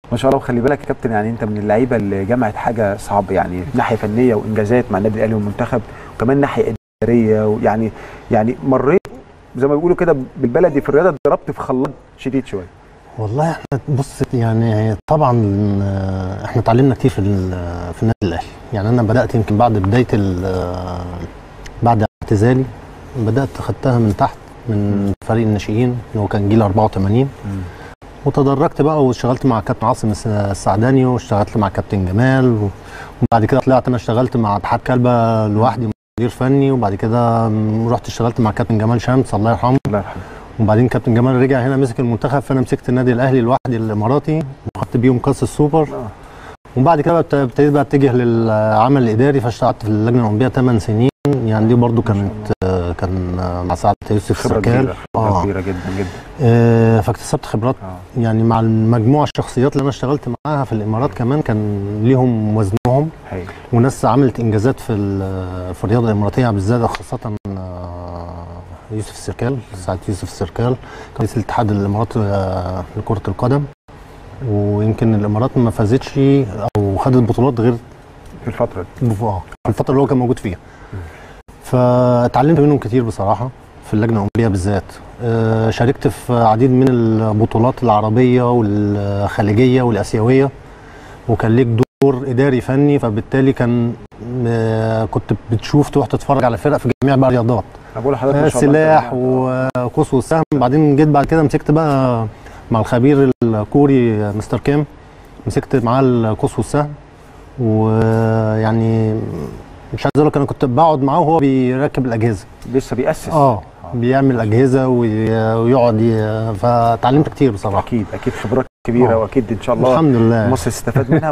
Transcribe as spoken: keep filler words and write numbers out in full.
ما شاء الله. وخلي بالك يا كابتن، يعني انت من اللعيبه اللي جمعت حاجه صعبه، يعني ناحيه فنيه وانجازات مع النادي الاهلي والمنتخب، وكمان ناحيه اداريه، ويعني يعني مريت زي ما بيقولوا كده بالبلدي في الرياضه، ضربت في خلاط شديد شويه. والله احنا بص، يعني طبعا احنا اتعلمنا كتير في في النادي الاهلي. يعني انا بدات يمكن بعد بدايه بعد اعتزالي، بدات خدتها من تحت من فريق الناشئين اللي هو كان جيل أربعة وثمانين، م. وتدرجت بقى واشتغلت مع كابتن عاصم السعداني، واشتغلت مع كابتن جمال، وبعد كده طلعت انا اشتغلت مع اتحاد كلبه لوحدي مدير فني، وبعد كده رحت اشتغلت مع كابتن جمال شمس الله يرحمه. الله يرحمه. وبعدين كابتن جمال رجع هنا مسك المنتخب، فانا مسكت النادي الاهلي لوحدي الاماراتي وخدت بيهم كاس السوبر. آه. وبعد كده ابتديت بقى اتجه للعمل الاداري، فاشتغلت في اللجنه الاولمبيه ثمان سنين. يعني دي برضو كانت كان مع سعاده يوسف سركال. خبره كبيره جدا جدا. آه فاكتسبت خبرات. آه. يعني مع المجموعه الشخصيات اللي انا اشتغلت معاها في الامارات كمان كان ليهم وزنهم. هي. وناس عملت انجازات في في الرياضه الاماراتيه بالذات، خاصه يوسف السركال، سعاده يوسف السركال رئيس الاتحاد الاماراتي لكره القدم. ويمكن الامارات ما فازتش او خدت بطولات غير في الفتره دي، اه في الفتره اللي هو كان موجود فيها. فاتعلمت منهم كتير بصراحه في اللجنه الاولمبيه بالذات. آه شاركت في عديد من البطولات العربيه والخليجيه والاسيويه، وكان ليك دور اداري فني، فبالتالي كان آه كنت بتشوف تروح تتفرج على فرق في جميع بقى الرياضات، بقول لحضرتك ما شاء الله، سلاح وقوس والسهم. بعدين جيت بعد كده مسكت بقى مع الخبير الكوري مستر كيم، مسكت معاه القوس والسهم. ويعني مش عايز اقول لك، انا كنت بقعد معاه وهو بيركب الاجهزه، لسه بيأسس اه بيعمل اجهزه ويقعد ي... فتعلمت كتير بصراحه. اكيد اكيد خبرات كبيره. أوه. واكيد ان شاء الله الحمد لله مصر استفاد منها.